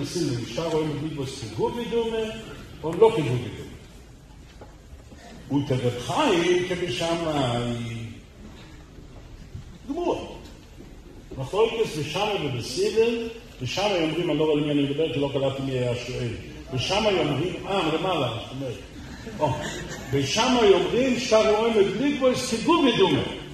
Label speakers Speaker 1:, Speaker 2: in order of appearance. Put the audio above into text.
Speaker 1: בסילם, שטר רואה מדליגבוס כגובי דומה, או לא כגובי דומה. ותרב חיים כבשמאי גמור. מחלוקת בשמאי ובסילם, בשמאי אומרים, אני לא רואה למי אני מדבר, כי לא קלטתי מי היה שואל. בשמאי אומרים, למעלה, זאת אומרת, בשמאי אומרים, שטר רואה מדליגבוס כגובי דומה.